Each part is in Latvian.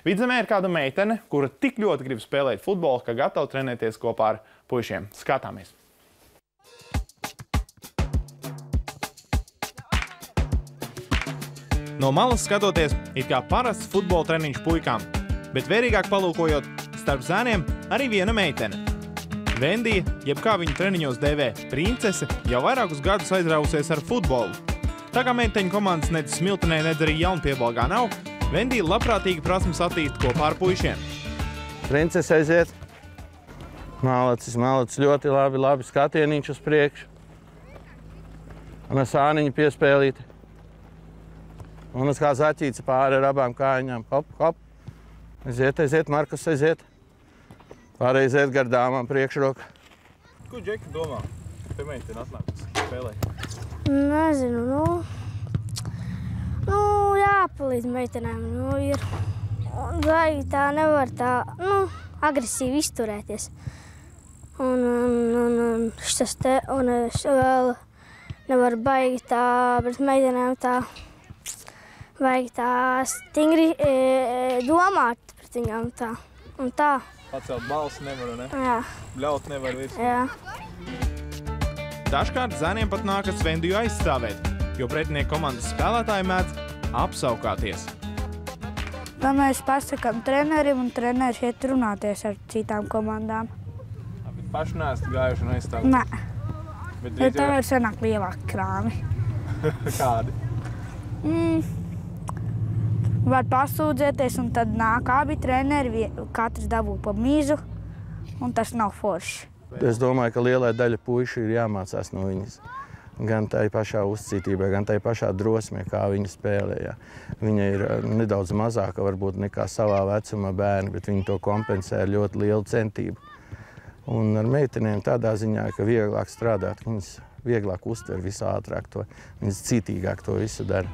Vidzemē ir kāda meitene, kura tik ļoti grib spēlēt futbolu, ka gatava trenēties kopā ar puišiem. Skatāmies! No malas skatoties, it kā parasts futbola treniņš puikām, bet vērīgāk palūkojot, starp zēniem arī viena meitene. Vendija, jeb kā viņu treniņos dēvē princese, jau vairākus gadus aizrāvusies ar futbolu. Tā kā meiteņu komandas nedz Smiltenē, nedz arī Jaunpiebalgā nav, Vendija labprātīgi prasmes attīst kopā ar puišiem. Princese aiziet. Malacis, ļoti labi skatieniņš uz priekšu. Un ar sāniņu piespēlīt. Un uz kā zaķīca pāri ar abām kājiņām. Hop, hop. Aiziet, Markus, aiziet. Pārējais iet gar dāmām priekšroka. Ko Džeki domā? Te meitene atnākas spēlēt? Nezinu, jāpalīdz meitenēm. Ir vai tā nevar tā, agresīvi izturēties. Un šis te, un es vēl nevaru baigi tā, bet meitenēm tā vajag tā stingri domāt pret viņām tā un tā. Pacelt balsi nevaru, ne? Jā. Ļaut nevaru visu. Jā. Dažkārt zēniem pat nākas Vendiju aizstāvēt, jo pretinieku komandas spēlētāji mēdz apsaukāties. Tā mēs pasakām trenerim, un treneris iet runāties ar citām komandām. Bet paši neesat gājuši un aizstāvēt? Nē. Bet tā var sanākt lielāki krāmi. Kādi? Var pasūdzēties, un tad nāk abi treneri, katrs dabū pa mizu, un tas nav forši. Es domāju, ka lielai daļa puišu ir jāmācās no viņas. Gan tai pašā uzcītībā, gan tai pašā drosmē, kā viņa spēlē. Viņa ir nedaudz mazāka varbūt nekā savā vecuma bērni, bet viņa to kompensē ar ļoti lielu centību. Un ar meitenēm tādā ziņā, ka vieglāk strādāt, viņas vieglāk uztver visu ātrāk to, viņas citīgāk to visu dara.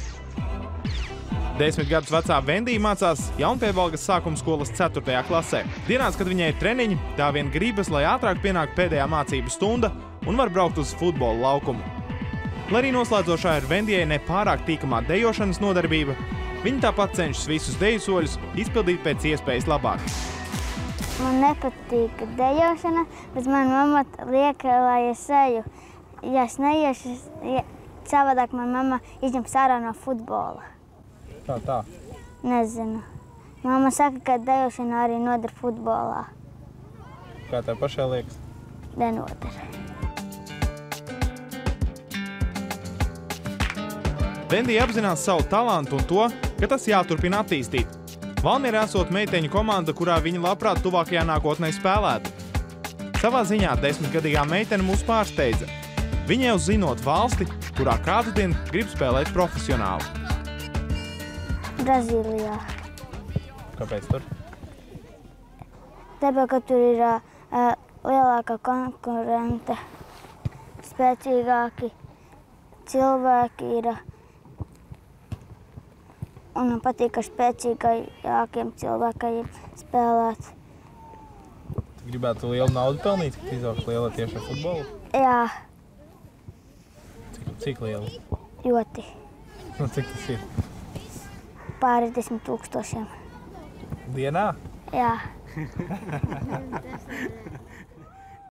10 gadus vecā Vendija mācās Jaunpiebalgas sākuma skolas 4. klasē. Dienās, kad viņai ir treniņi, tā vien gribas, lai ātrāk pienāk pēdējā mācību stunda un var braukt uz futbola laukumu. Lai arī noslēdzošā ir Vendijai nepārāk tīkamā dejošanas nodarbība, viņa tāpat cenšas visus deju soļus izpildīt pēc iespējas labāk. Man nepatīk dejošana, bet man mamma liek, lai es eju. Ja es neiešu, savādāk man mamma izņems ārā no futbola. Tā? Nezinu. Mamma saka, ka dejošana arī noder futbolā. Kā tev pašai liekas? Nenoder. Vendija apzinās savu talantu un to, ka tas jāturpina attīstīt. Valmierā esot meiteņu komanda, kurā viņa labprāt tuvākajā nākotnē spēlētu. Savā ziņā 10-gadīgā meitene mūs pārsteidza. Viņa jau zinot valsti, kurā kādu dienu grib spēlēt profesionāli. Brazīlijā. Kāpēc tur? Tāpēc, ka tur ir lielāka konkurente, spēcīgāki cilvēki ir. Un man patīk ar spēcīgākiem cilvēkiem spēlēt. Tu gribētu lielu naudu pelnīt, kad izaugst liela tieši ar futbolu? Jā. Cik liela? Ļoti. Cik tas ir? Pāri 10 000. Dienā? Jā.